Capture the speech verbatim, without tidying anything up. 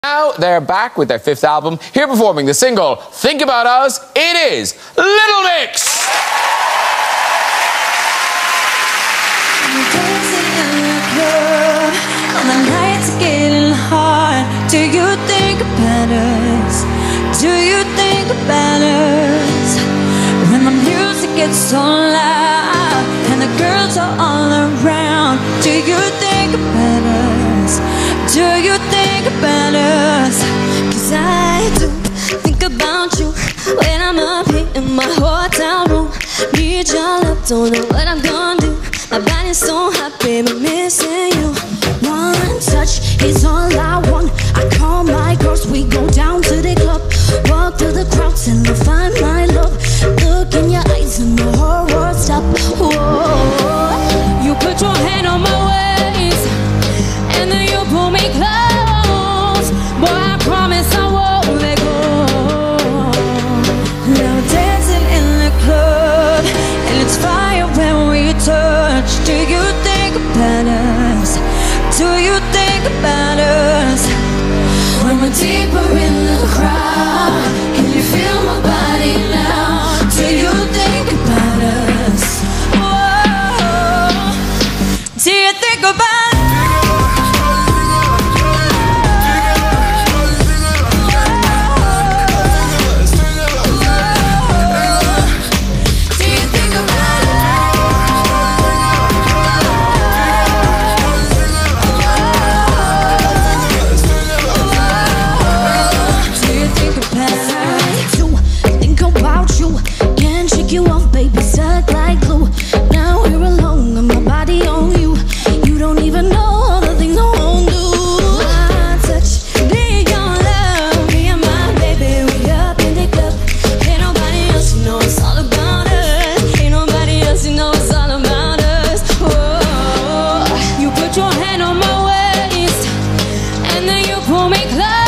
Now they're back with their fifth album, here performing the single Think About Us. It is Little Mix. And the nights are getting hard. Do you think about us? Do you think about us? When the music gets so loud and the girls are all around, do you think about us? Do you think about us? Cause I do think about you when I'm up here in my hotel room. Need your love, don't know what I'm gonna do. My body's so hot, baby, missing you. One touch is all I want. I call my girls, we go down to the club. Walk through the crowds and I'll find my love. Look in your eyes and the whole world stop. Whoa. You put your hand on my waist and then you pull me close. Boy, I promise I won't let go. Now we're dancing in the club and it's fire when we touch. Do you think about us? Do you think about us? When we're deeper in the crowd, can you feel my body now? Do you think about us? Whoa. Do you think about us? You off, baby, stuck like glue. Now we're alone and my body on you. You don't even know all the things I won't do. My touch, be your love. Me and my baby, we up in the club. Ain't nobody else who knows it's all about us. Ain't nobody else who knows it's all about us. Whoa. You put your hand on my waist and then you pull me close.